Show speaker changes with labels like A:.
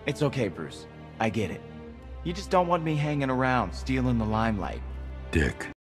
A: It's okay, Bruce. I get it. You just don't want me hanging around, stealing the limelight.
B: Dick.